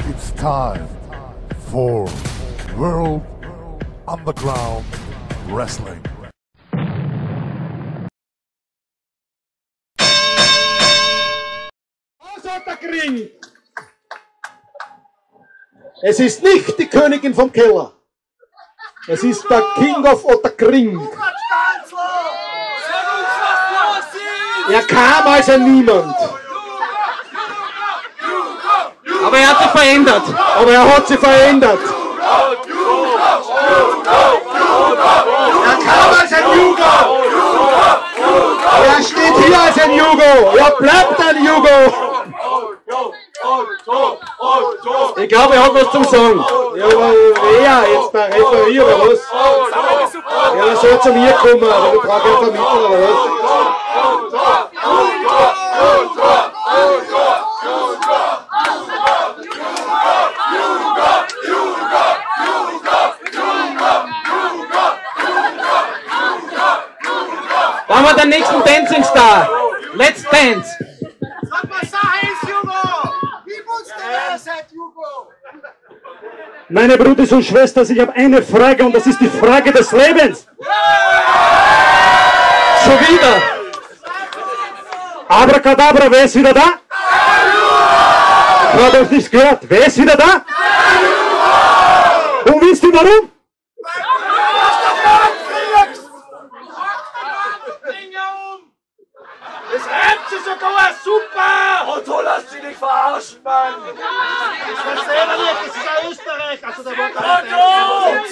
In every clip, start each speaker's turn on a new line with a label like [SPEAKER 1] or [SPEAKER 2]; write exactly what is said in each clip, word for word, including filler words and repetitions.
[SPEAKER 1] It's time for World Underground Wrestling.
[SPEAKER 2] Otterkring! Es ist nicht die Königin vom Keller. Es ist der King of Otterkring. Er kam als ein Niemand.
[SPEAKER 3] Aber er hat sich verändert.
[SPEAKER 2] Aber er hat sich verändert. Er kam als ein Jugo. Er steht hier als ein Jugo. Er bleibt ein Jugo.
[SPEAKER 3] Ich glaube, er hat was zum Sagen.
[SPEAKER 2] Ja, aber wer jetzt der Referier oder was? Ja, er soll zu mir kommen, aber du brauchst ja einen Vermittler oder was?
[SPEAKER 3] Wollen wir den nächsten Dancing Star? Let's dance!
[SPEAKER 4] Sag mal, Sache ist Jugo! Wie musst du wer seid, Jugo?
[SPEAKER 2] Meine Brüder und Schwestern, ich habe eine Frage und das ist die Frage des Lebens.
[SPEAKER 3] Schon wieder!
[SPEAKER 2] Abracadabra, wer ist wieder da? Ich habe euch nicht gehört. Wer ist wieder da? Und wisst ihr warum?
[SPEAKER 4] Das reimt sich sogar super!
[SPEAKER 5] Und du lässt dich nicht verarschen, Mann!
[SPEAKER 4] Ich verstehe nicht, das ist ja Österreich! Also da war gar nicht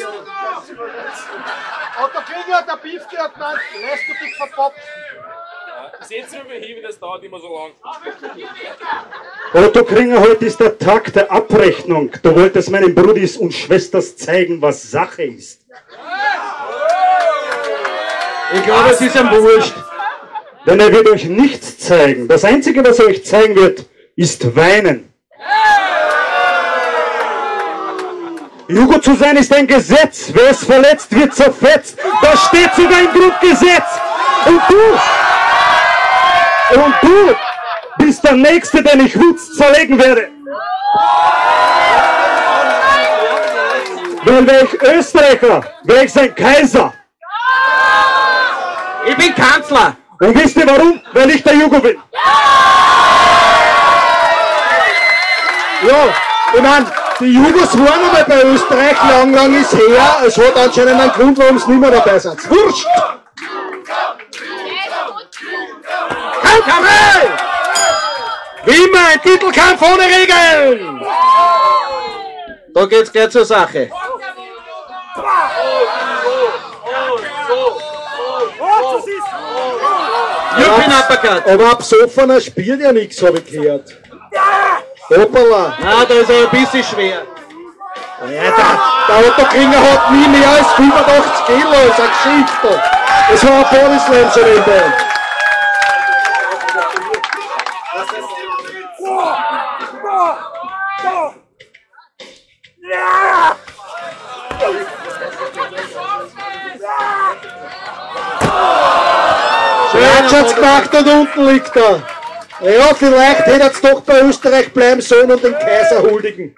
[SPEAKER 4] Otto Kringer hat der Beef gehört, genannt, lässt du dich verpopfen?
[SPEAKER 5] Seht ihr überheben, das dauert immer so lang.
[SPEAKER 2] Otto Kringer, heute ist der Tag der Abrechnung. Du wolltest meinen Brudis und Schwesters zeigen, was Sache ist.
[SPEAKER 3] Ich glaube, es ist ein Wurscht.
[SPEAKER 2] Denn er wird euch nichts zeigen. Das Einzige, was er euch zeigen wird, ist weinen. Jugo zu sein ist ein Gesetz. Wer es verletzt, wird zerfetzt. Das steht sogar im Grundgesetz. Und du, und du bist der Nächste, den ich Wutz zerlegen werde. Weil wäre ich Österreicher, wäre ich sein Kaiser.
[SPEAKER 3] Ich bin Kanzler.
[SPEAKER 2] Und wisst ihr warum? Weil ich der Jugo bin. Ja, ich meine, die Jugos waren einmal bei Österreich, lang, lang ist her. Es hat anscheinend einen Grund, warum es nicht mehr dabei sind. Wurscht! Kampf! Wie immer ein Titelkampf ohne Regeln!
[SPEAKER 3] Da geht's gleich zur Sache. European Uppercut.
[SPEAKER 2] Aber ab Sofaner spielt ja nichts, habe ich gehört. Hoppala!
[SPEAKER 3] Na, da ist er ein bisschen schwer.
[SPEAKER 2] Ja, der, der Otto Kringer hat nie mehr als fünfundachtzig Kilo, das ist eine Geschichte. Das war ein Bodyslam schon in der. Er hat schon gemacht und unten liegt er. Ja, vielleicht hätte er es doch bei Österreich bleiben sollen und den Kaiser huldigen.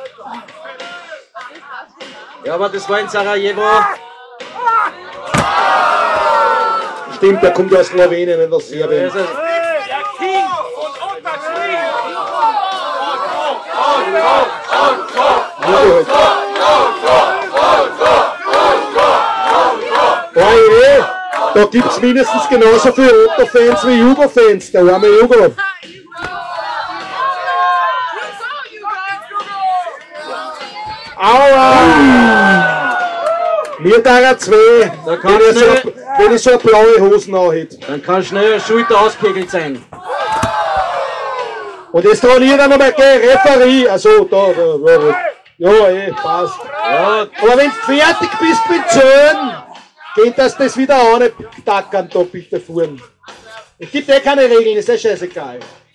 [SPEAKER 3] Ja, aber das war in Sarajevo.
[SPEAKER 2] Stimmt, der kommt aus Slowenien, nicht aus Serbien.
[SPEAKER 3] Also,
[SPEAKER 5] Der King von Otterkring!
[SPEAKER 2] Oje, da gibt es mindestens genauso viele Otto-Fans wie Jugo-Fans, der arme Jugo. Aua! Mir da er zwei,
[SPEAKER 3] Da kann
[SPEAKER 2] wenn ich, so,
[SPEAKER 3] schnell-
[SPEAKER 2] wenn ich so eine blaue Hosen anhätte.
[SPEAKER 3] dann kann schnell eine Schulter auspegelt sein.
[SPEAKER 2] Und jetzt trainiert er nochmal gegen Referee. Also da, da, da. Ja, eh, passt.
[SPEAKER 3] Ja,
[SPEAKER 2] Aber wenn du fertig bist mit Zählen, geht das das wieder an, tackern da bitte fuhren. Es gibt eh keine Regeln, ist ja scheißegal.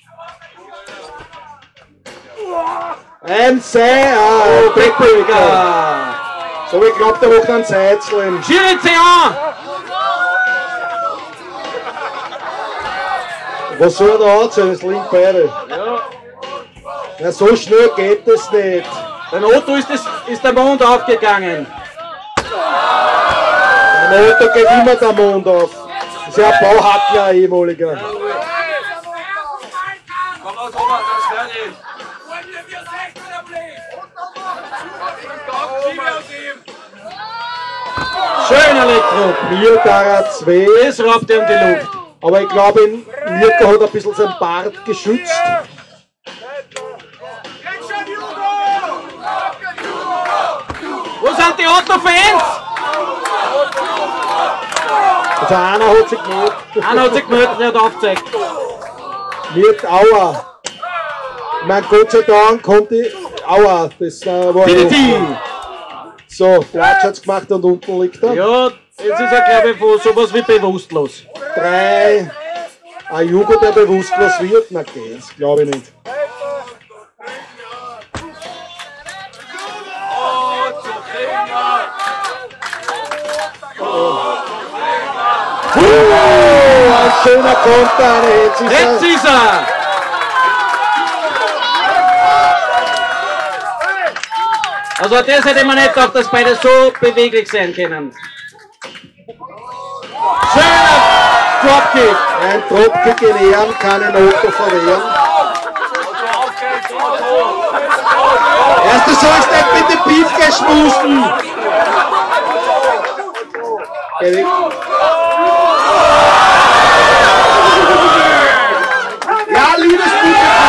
[SPEAKER 2] Ein Sei, ah, Backbreaker. So, ich glaub, der macht einen Seitzlen.
[SPEAKER 3] Schiri C an!
[SPEAKER 2] Was soll er da anziehen? Das liegt beide.
[SPEAKER 3] Ja.
[SPEAKER 2] Ja, so schnell geht es nicht.
[SPEAKER 3] Beim Otto ist, das, ist der Mond aufgegangen.
[SPEAKER 2] Beim Otto geht immer der Mond auf. Das ist ja ein Bauhackler, ein ehemaliger.
[SPEAKER 3] Schön Elektro.
[SPEAKER 2] Mir da zwei.
[SPEAKER 3] Das raubt er um die Luft.
[SPEAKER 2] Aber ich glaube, Mirko hat ein bisschen sein Bart geschützt.
[SPEAKER 3] Wo sind die Otto-Fans?
[SPEAKER 2] Also einer hat sich gemeldet.
[SPEAKER 3] Einer hat sich gemeldet, der hat aufgezeigt.
[SPEAKER 2] Mit Aua. Ich meine, Gott sei Dank kommt die Aua. Das äh, war
[SPEAKER 3] D D T.
[SPEAKER 2] So, Platsch hat's gemacht und unten liegt er.
[SPEAKER 3] Ja, jetzt ist er, glaube ich, von sowas wie bewusstlos.
[SPEAKER 2] Drei. Ein Jugo, der bewusstlos wird? Na geht's, glaube ich nicht. Uh, ein schöner Konter, jetzt ist
[SPEAKER 3] Jetzt
[SPEAKER 2] er.
[SPEAKER 3] ist er! Also das hätte man nicht gedacht, dass beide so beweglich sein können. Schöner Dropkick!
[SPEAKER 2] Ein Dropkick in Ehren kann ein Otto verwehren. Erst du sollst nicht mit dem Piefke schmusen! Geh weg. Ja, liebes Publikum!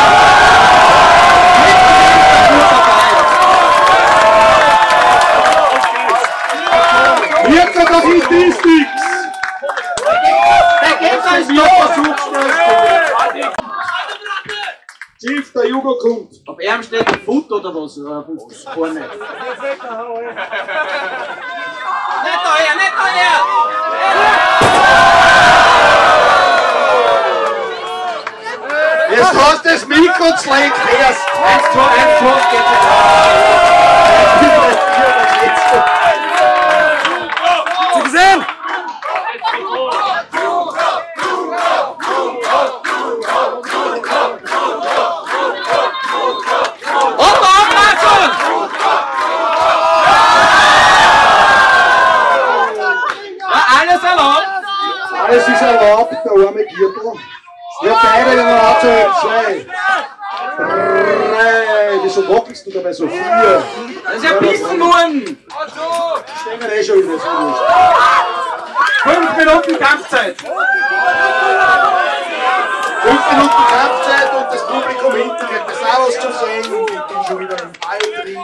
[SPEAKER 2] Mirko, da hinten ist nichts!
[SPEAKER 3] Der geht als
[SPEAKER 2] Wir versuchen schnell. Chief, der Jugo kommt.
[SPEAKER 3] Auf ihm steht ein Foot oder was? Oder vorne. Nicht daher, nicht daher!
[SPEAKER 2] Jetzt hast du das Mikro und schlägt erst.
[SPEAKER 3] Eins, zwei, eins, zwei, geht nicht. Hast du gesehen? Otto, Aufmerksam! Ja, alles erlaubt.
[SPEAKER 2] Alles ist erlaubt, der arme Gürtel. Ja, beide in der Anzahl. Zwei. Drei. Wieso wackelst du dabei so? Vier.
[SPEAKER 3] Das ist ja Bissen worden.
[SPEAKER 2] Stehen wir eh schon wieder so nicht.
[SPEAKER 3] Fünf Minuten Kampfzeit.
[SPEAKER 2] Fünf Minuten Kampfzeit und das Publikum hinten wird das auch was zu sehen. Ich bin schon wieder im Ball drin.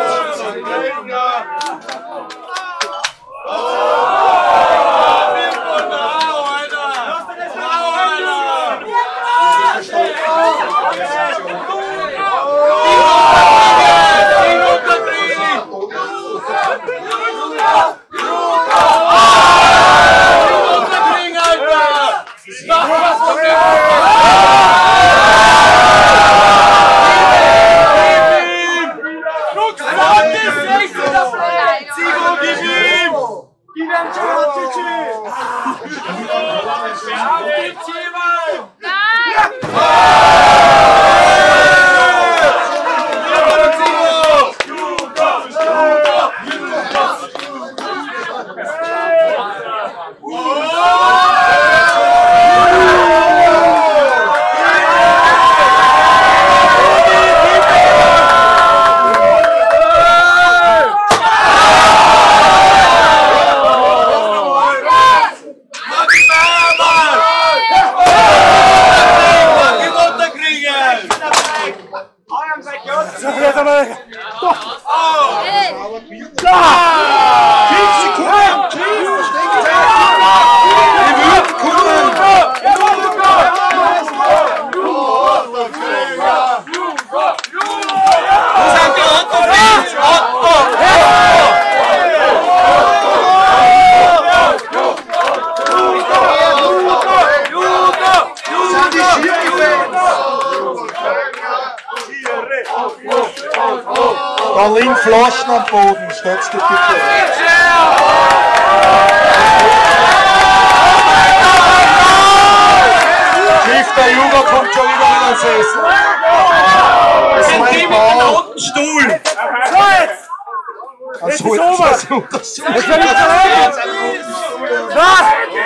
[SPEAKER 2] Da liegen Flaschen am Boden, stell's dir bitte. Chief, der Jugo kommt schon wieder in den Sessel.
[SPEAKER 5] Das sind die mit dem roten Stuhl.
[SPEAKER 4] So jetzt! Jetzt ist oben! Jetzt will ich zurück! Was?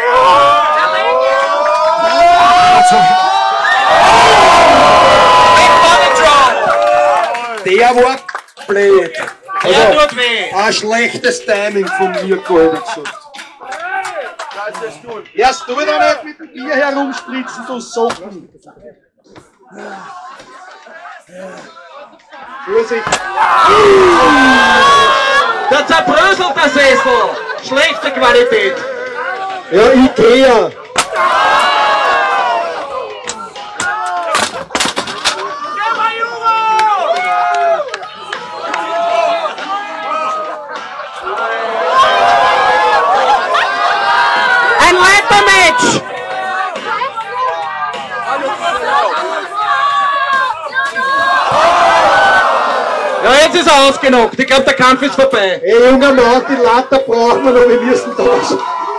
[SPEAKER 2] Der war blöd.
[SPEAKER 3] Der tut weh.
[SPEAKER 2] Ein schlechtes Timing von mir, Gott. Erst du da nicht mit dem Bier herumspritzen, du Socken. Vorsicht.
[SPEAKER 3] Der zerbröselt der Sessel. Schlechte Qualität.
[SPEAKER 2] Ja, Ikea.
[SPEAKER 3] Ein Leitermatch. Ja, jetzt ist er ausgenockt. Ich glaube, der Kampf ist vorbei.
[SPEAKER 2] Ey, junger Mann, die Latte brauchen wir noch, wir müssen tauschen.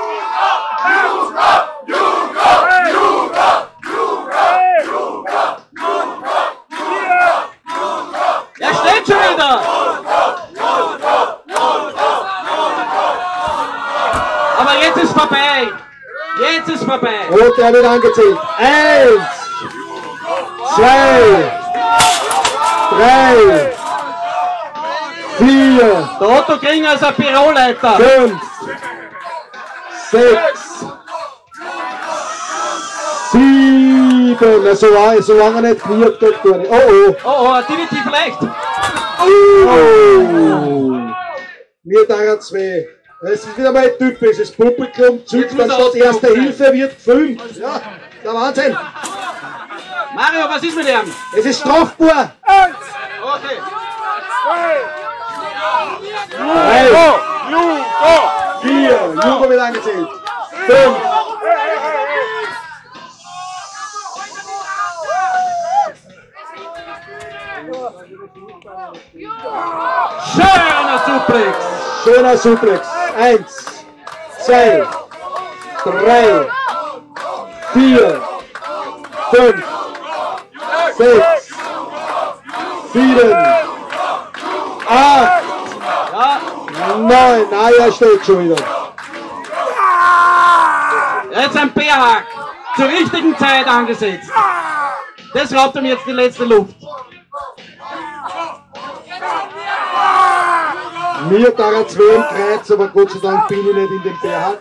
[SPEAKER 3] Er steht schon wieder. Aber jetzt ist vorbei. Jetzt ist vorbei.
[SPEAKER 2] Rot, der wird angezählt. Eins, zwei, drei, vier,
[SPEAKER 3] Der Otto Kringer ist ein Büroleiter.
[SPEAKER 2] fünf, sechs, sieben. Na, so lange, so lange nicht kniert, geht gar nicht. Oh oh.
[SPEAKER 3] Oh, oh, definitiv leicht.
[SPEAKER 2] Oh. Wir da zwei. Es ist wieder mal typisch, das Publikum zückt,
[SPEAKER 3] Jetzt muss
[SPEAKER 2] dann
[SPEAKER 3] er
[SPEAKER 2] steht Erste
[SPEAKER 3] ausgenockt
[SPEAKER 2] Hilfe, wird gefilmt. Ja, der Wahnsinn.
[SPEAKER 3] Mario, was ist mit ihm?
[SPEAKER 2] Es ist strafbar.
[SPEAKER 3] Okay.
[SPEAKER 2] Drei, vier, Jugo wird angezählt. Fünf,
[SPEAKER 3] Schöner Suplex.
[SPEAKER 2] schöner Suplex. Eins, zwei, drei, vier, fünf, sechs, sieben, acht,
[SPEAKER 3] Ja,
[SPEAKER 2] neun. Ah, er steht schon wieder.
[SPEAKER 3] jetzt ein Bärhack. Zur richtigen Zeit angesetzt. Das raubt ihm jetzt die letzte Luft.
[SPEAKER 2] Mir da er zwei im Kreuz, aber Gott sei Dank bin ich nicht in dem Bärhack.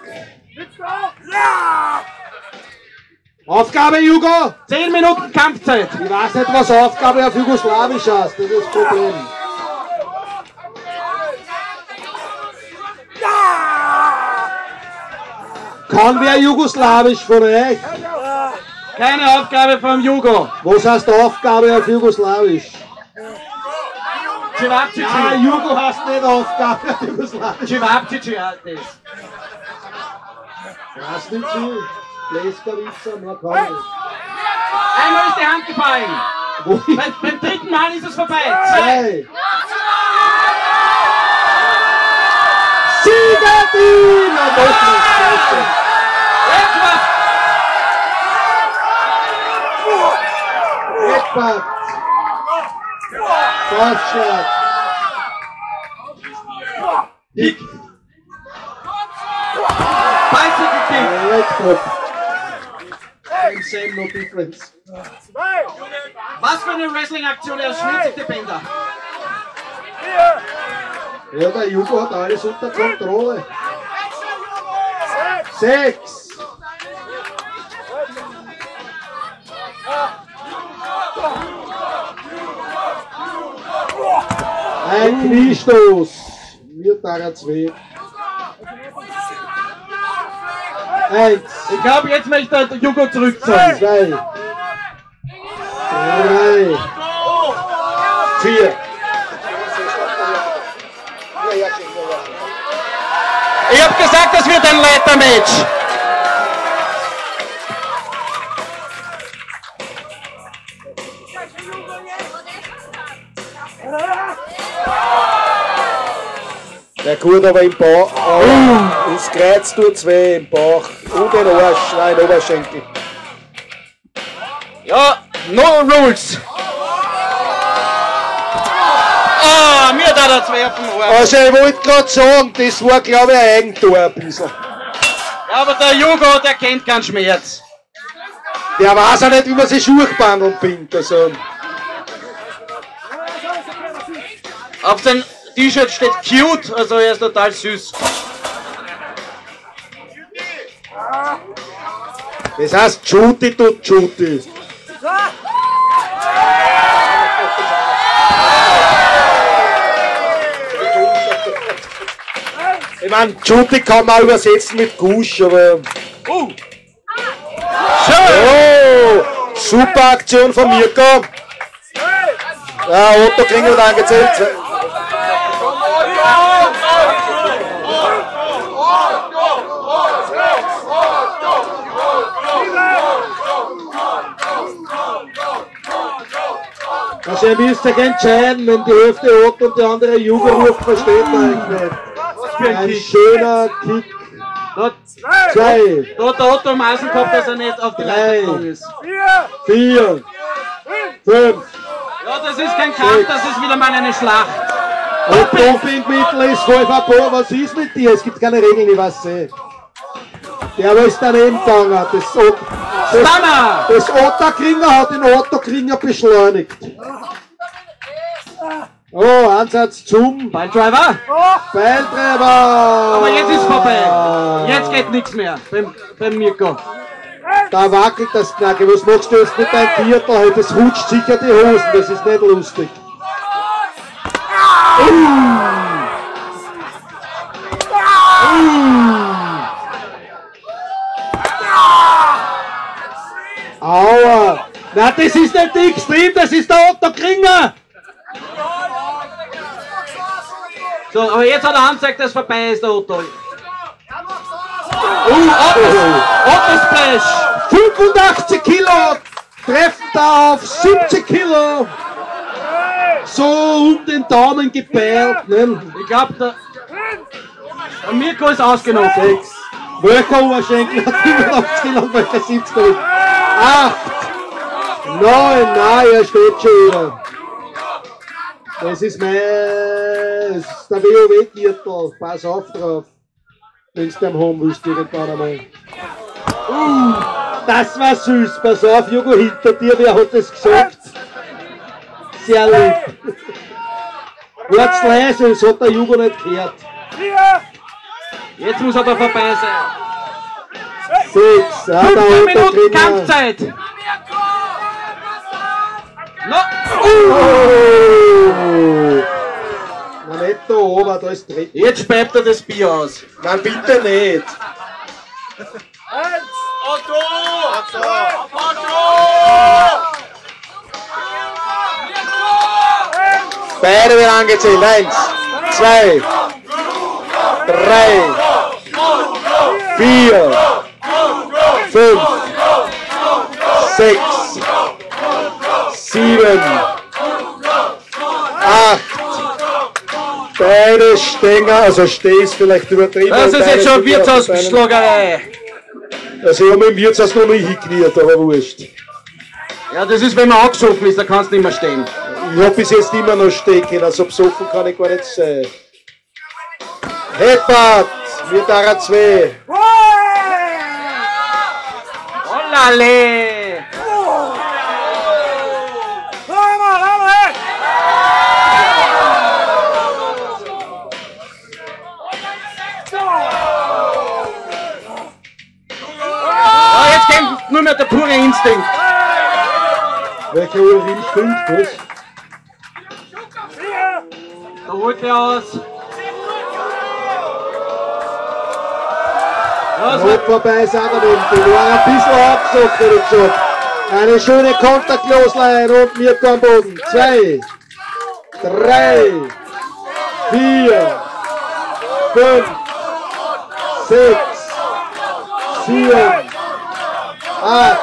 [SPEAKER 2] Aufgabe, Jugo!
[SPEAKER 3] Zehn Minuten Kampfzeit.
[SPEAKER 2] Ich weiß nicht, was Aufgabe auf Jugoslawisch heißt, das ist das Problem. Kann wer Jugoslawisch von euch?
[SPEAKER 3] Keine Aufgabe vom Jugo.
[SPEAKER 2] Was heißt Aufgabe auf Jugoslawisch?
[SPEAKER 3] Cevapcici.
[SPEAKER 2] Ah, Jugo heißt nicht Aufgabe auf Jugoslawisch.
[SPEAKER 3] Cevapcici heißt es.
[SPEAKER 2] Was nicht viel? Bläskerwitzer, mehr kann ich.
[SPEAKER 3] Einmal ist die Hand gefallen.
[SPEAKER 2] Wo ich
[SPEAKER 3] Beim, beim dritten Mal ist es vorbei. Zwei.
[SPEAKER 2] zwei. Siegerteam! Na, das ist das.
[SPEAKER 3] Jetzt was.
[SPEAKER 2] Eckbart. Faustschlag.
[SPEAKER 3] Kick. Bicycle Kick.
[SPEAKER 2] Elektrop. Same, same, no difference.
[SPEAKER 3] Was für eine Wrestling-Aktion, er schwingt sich die Bänder.
[SPEAKER 2] Ja, der Jugo hat alles unter Kontrolle. Sechs. Ein Kniestoß. Mir Tara zwei. Eins.
[SPEAKER 3] Ich glaube, jetzt möchte der Jugo zurückziehen.
[SPEAKER 2] Zwei. Drei. Vier.
[SPEAKER 3] Ich habe gesagt, das wird ein Leitermatch.
[SPEAKER 2] Der gut, aber im Bauch. Oh, ins Kreuz tut weh im Bauch. Und den Arsch, nein, den Oberschenkel.
[SPEAKER 3] Ja, no rules. Ah, der zwei auf dem Arm.
[SPEAKER 2] Also ich wollte gerade sagen, das war glaube ich ein Eigentor ein bisschen.
[SPEAKER 3] Ja, aber der Jugo, der kennt keinen Schmerz.
[SPEAKER 2] Der weiß auch nicht, wie man sich Schuhbandeln bindet. Also.
[SPEAKER 3] Auf dem T-Shirt steht cute, also er ist total süß.
[SPEAKER 2] Das heißt, Judy tut Judy. Ich meine, Judy kann man auch übersetzen mit Gusch, aber...
[SPEAKER 3] Uh.
[SPEAKER 2] Oh, super Aktion von Mirko. Ja, Otto Kringel wird angezählt. Also ihr müsst euch entscheiden, wenn die Hälfte Otto und die andere Jugo ruft, versteht man eigentlich nicht. Ein schöner Kick. Zwei.
[SPEAKER 3] Da hat der Otto am Eisen gehabt, dass er nicht auf die Leiter gekommen ist.
[SPEAKER 2] Vier. Fünf.
[SPEAKER 3] Ja, das ist kein Kampf, das ist wieder mal eine Schlacht.
[SPEAKER 2] Und Dopingmittel ist voll verboten. Was ist mit dir? Es gibt keine Regeln, ich weiß nicht. Der war ist daneben gegangen. Das, Ot das, das Otto Kringer hat den Otto Kringer beschleunigt. Oh, Ansatz zum
[SPEAKER 3] Beildriver.
[SPEAKER 2] Beildriver.
[SPEAKER 3] Aber jetzt ist vorbei. Jetzt geht nichts mehr beim, beim Mirko.
[SPEAKER 2] Da wackelt das Knacke. Was machst du jetzt mit deinem Viertel? Das rutscht sicher die Hosen. Das ist nicht lustig. Uh. Uh. Aua! Na, das ist nicht die Extrem, das ist der Otto Kringer!
[SPEAKER 3] So, aber jetzt hat er angezeigt, dass vorbei ist, der Otto.
[SPEAKER 2] Uh, Otto Splash! fünfundachtzig Kilo! Treffen da auf siebzig Kilo! So um den Daumen geperrt, ne?
[SPEAKER 3] Ich glaube, der, der Mirko ist ausgenockt.
[SPEAKER 2] Sechs. Welcher Oberschenkel hat fünfundachtzig Kilo und welcher siebzig Kilo? Acht! Neun! Nein, er steht schon wieder. Das ist mein... Das ist der WoW-Gürtel. Pass auf drauf. Wenn du dem haben willst, irgendwann einmal. Uh, das war süß. Pass auf, Jugo, hinter dir. Wer hat das gesagt? Sehr lieb. Wärt's leise, das hat der Jugo nicht gehört.
[SPEAKER 3] Jetzt muss er da vorbei sein.
[SPEAKER 2] Sechs. Ja,
[SPEAKER 3] fünfzehn Minuten Kampfzeit. No.
[SPEAKER 2] Oh. Na nicht da oben, da ist drin.
[SPEAKER 3] Jetzt speibt er das Bier aus.
[SPEAKER 2] Nein, bitte nicht.
[SPEAKER 5] Otto! Otto!
[SPEAKER 2] Beide werden angezählt. Eins, zwei, drei, vier, fünf, sechs, sieben, acht. Beide Stänger, also stehst vielleicht übertrieben.
[SPEAKER 3] Das ist jetzt schon Wirtshausschlagerei.
[SPEAKER 2] Also ich habe im Wirtshaus noch nicht hingekniert, aber wurscht.
[SPEAKER 3] Ja, das ist, wenn man angesoffen ist, da kannst du nicht mehr stehen.
[SPEAKER 2] Ich hab bis jetzt immer noch stehen können, also besoffen kann ich gar nicht sein. Heppert, wir da zwei.
[SPEAKER 3] Olale! Ah, jetzt kämpft nur mehr der pure Instinkt.
[SPEAKER 2] Welcher Urinstinkt, was?
[SPEAKER 3] Da holt er aus. Ja,
[SPEAKER 2] Rot vorbei ist auch daneben. Die war ein bisschen abgesagt, hätte ich gesagt. Eine schöne Konterkloslein und Mirko am Boden. Zwei, drei, vier, fünf, sechs, sieben, acht.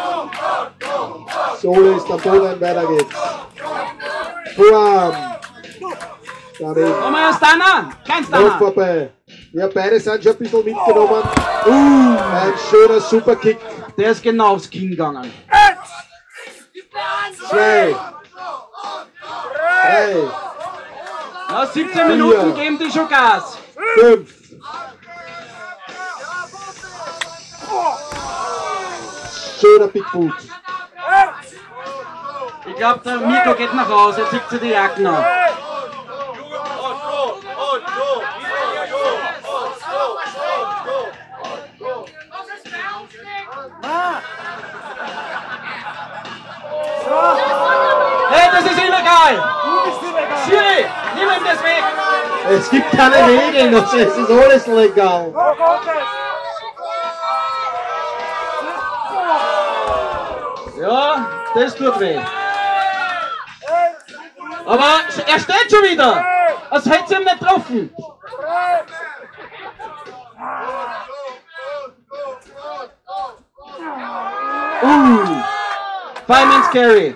[SPEAKER 2] Sohle ist am Boden, weiter geht's. Vorarm. Daneben.
[SPEAKER 3] Komm mal, Stunner! Kein
[SPEAKER 2] Noch
[SPEAKER 3] Stunner!
[SPEAKER 2] vorbei. Ja, beide sind schon ein bisschen mitgenommen. Uh, ein schöner Superkick.
[SPEAKER 3] Der ist genau aufs Kinn gegangen.
[SPEAKER 2] Zwei. Drei.
[SPEAKER 3] Na, Aus siebzehn Minuten geben die schon Gas.
[SPEAKER 2] fünf. Schöner Big Boot.
[SPEAKER 3] Ich glaube, der Mirko geht nach Hause, er zieht sich die Jacken an. Hey, das ist illegal! Schiri, nimm ihm das weg!
[SPEAKER 2] Es gibt keine Regeln, es ist alles legal.
[SPEAKER 3] Ja, das tut weh. Aber er steht schon wieder! Als hätte es ihm nicht getroffen! Uh! Fireman's Carry!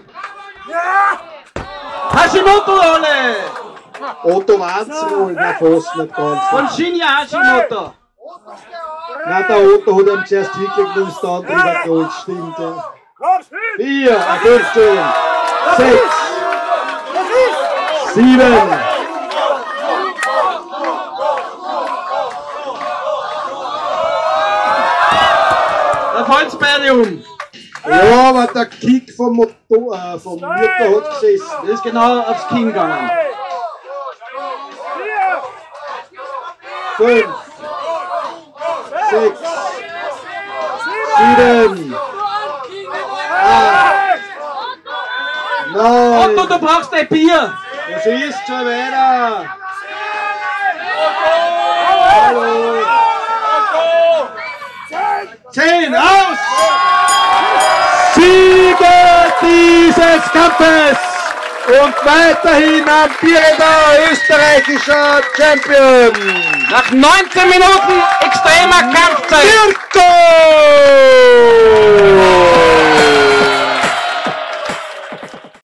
[SPEAKER 3] Hashimoto Rolle!
[SPEAKER 2] Otto Wanzerl, na fast nicht ganz.
[SPEAKER 3] Von Shinya Hashimoto!
[SPEAKER 2] Nein, der Otto hat ihm zuerst hingelegt und ist dann drüber geholt, stimmt. Ja. vier, fünfzehn, sechs, sieben.
[SPEAKER 3] Da fällt's beide um!
[SPEAKER 2] Ja, aber der Kick vom Motor, äh, vom Motor hat gesessen.
[SPEAKER 3] Das ist genau aufs Kinn gegangen.
[SPEAKER 2] fünf, sechs, sieben, acht, neun.
[SPEAKER 3] Otto, du brauchst ein Bier!
[SPEAKER 2] Was ist schon wieder? Hallo. zehn, aus! Sieger dieses Kampfes und weiterhin amtierender österreichischer Champion.
[SPEAKER 3] Nach neunzehn Minuten extremer Kampfzeit!
[SPEAKER 2] Mirko!